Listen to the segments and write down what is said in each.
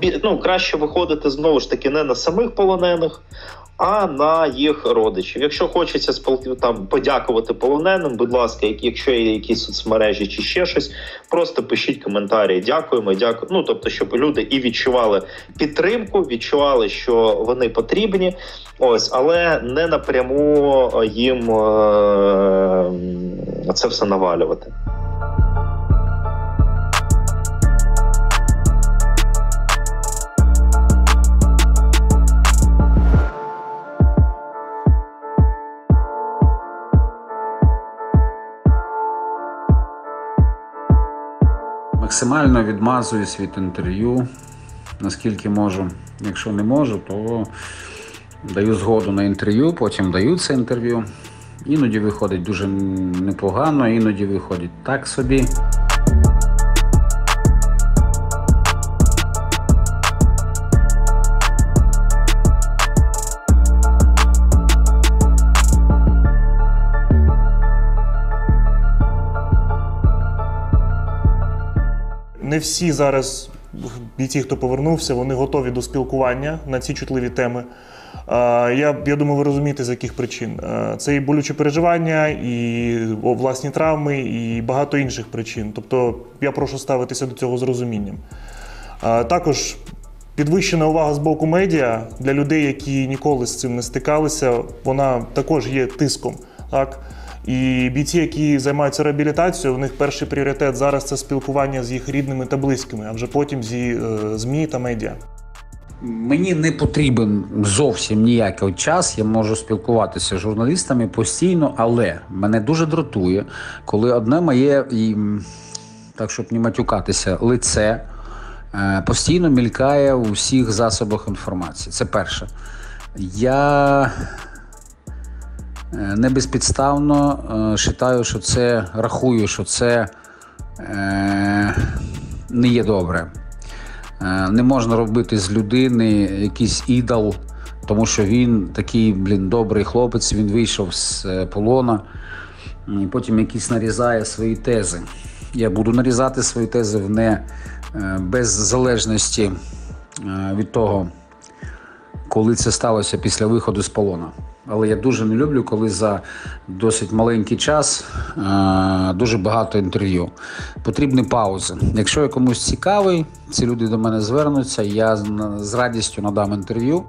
краще виходити, знову ж таки, не на самих полонених, а на їх родичів. Якщо хочеться подякувати полоненим, будь ласка, якщо є якісь соцмережі чи ще щось, просто пишіть коментарі. Дякуємо, дякую. Тобто, щоб люди і відчували підтримку, відчували, що вони потрібні, але не напряму їм це все навалювати. Максимально відмазуюсь від інтерв'ю, наскільки можу. Якщо не можу, то даю згоду на інтерв'ю, потім даю це інтерв'ю. Іноді виходить дуже непогано, іноді виходить так собі. Не всі зараз бійці, хто повернувся, вони готові до спілкування на ці чутливі теми. Я думаю, ви розумієте, з яких причин. Це і болючі переживання, і власні травми, і багато інших причин. Тобто я прошу ставитися до цього з розумінням. Також підвищена увага з боку медіа для людей, які ніколи з цим не стикалися, вона також є тиском. Так? І бійці, які займаються реабілітацією, у них перший пріоритет зараз – це спілкування з їх рідними та близькими, а вже потім зі ЗМІ та медіа. Мені не потрібен зовсім ніякий час, я можу спілкуватися з журналістами постійно, але мене дуже дратує, коли одне моє, так щоб не матюкатися, лице постійно мількає у всіх засобах інформації. Це перше. Я не безпідставно рахую, що це не є добре. Не можна робити з людини якийсь ідол, тому що він такий, добрий хлопець, він вийшов з полона, і потім якийсь нарізає свої тези. Я буду нарізати свої тези без залежності від того, коли це сталося після виходу з полону. Але я дуже не люблю, коли за досить маленький час дуже багато інтерв'ю. Потрібні паузи. Якщо я комусь цікавий, ці люди до мене звернуться, я з радістю надам інтерв'ю.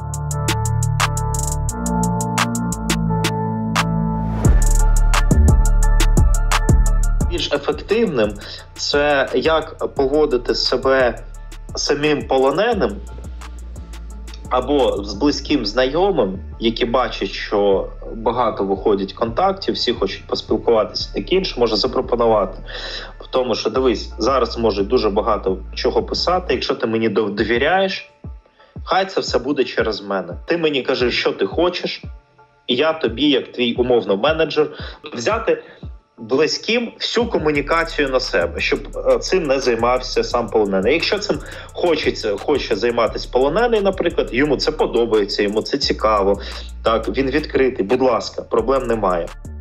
Більш ефективним – це як поводити себе самим полоненим, або з близьким знайомим, які бачать, що багато виходять контактів, всі хочуть поспілкуватися, таке інше, може запропонувати. Тому що, дивись, зараз можуть дуже багато чого писати, якщо ти мені довіряєш, хай це все буде через мене. Ти мені кажи, що ти хочеш, і я тобі, як твій умовно менеджер, взяти близьким всю комунікацію на себе, щоб цим не займався сам полонений. Якщо цим хоче займатися полонений, наприклад, йому це подобається, йому це цікаво, так, він відкритий, будь ласка, проблем немає.